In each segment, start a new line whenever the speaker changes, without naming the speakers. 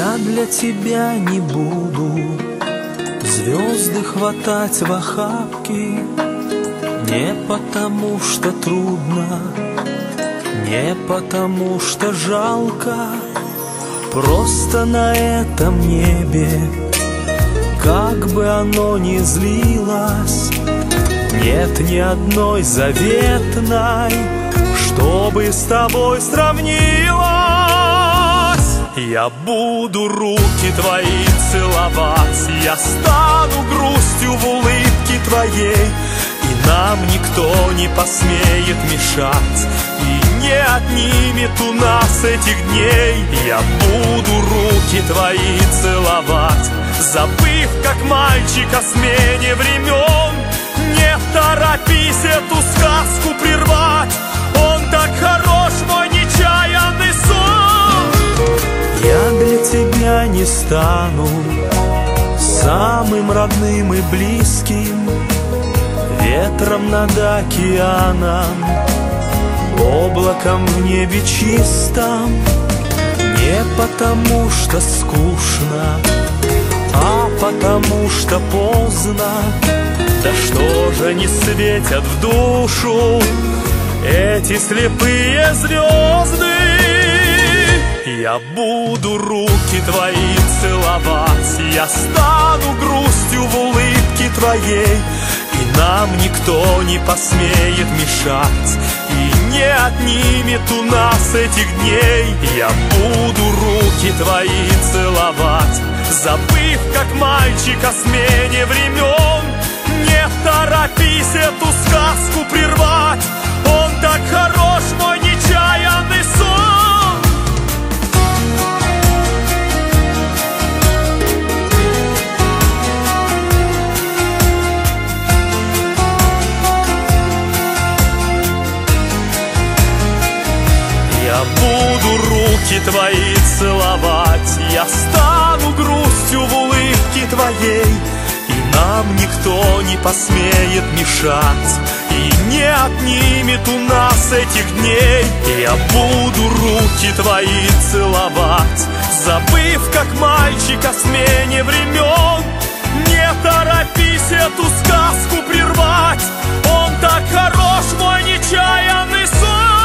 Я для тебя не буду звезды хватать в охапки, не потому что трудно, не потому что жалко, просто на этом небе, как бы оно ни злилось, нет ни одной заветной, чтобы с тобой сравнилась. Я буду руки твои целовать, я стану грустью в улыбке твоей, и нам никто не посмеет мешать, и не отнимет у нас этих дней. Я буду руки твои целовать, забыв, как мальчик, о смене времен. Не торопись эту сказку прервать, он так хорош, мой нечаянный сон. Я для тебя не стану самым родным и близким, ветром над океаном, облаком в небе чистом, не потому что скучно, а потому что поздно. Да что же не светят в душу эти слепые звезды? Я буду руки твои целовать, я стану грустью в улыбке твоей, и нам никто не посмеет мешать, и не отнимет у нас этих дней. Я буду руки твои целовать, забыв, как мальчик, о смене времен. Не торопись эту сказку прервать, он так хорош, мой нечаянный сон. Я буду руки твои целовать, я стану грустью в улыбке твоей, и нам никто не посмеет мешать, и не отнимет у нас этих дней. Я буду руки твои целовать, забыв, как мальчик, о смене времен. Не торопись эту сказку прервать, он так хорош, мой нечаянный сон.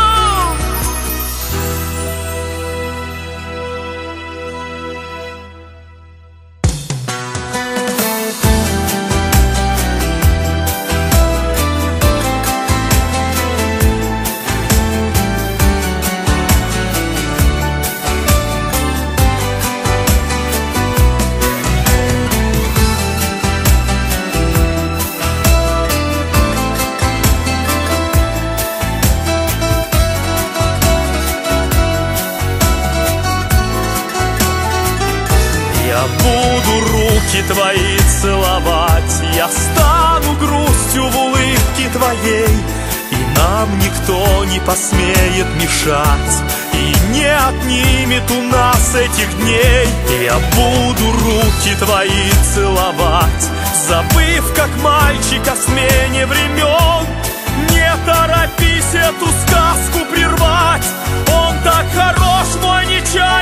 Буду руки твои целовать, я стану грустью в улыбке твоей, и нам никто не посмеет мешать, и не отнимет у нас этих дней. Я буду руки твои целовать, забыв, как мальчик, о смене времен. Не торопись эту сказку прервать, он так хорош, мой нечаянный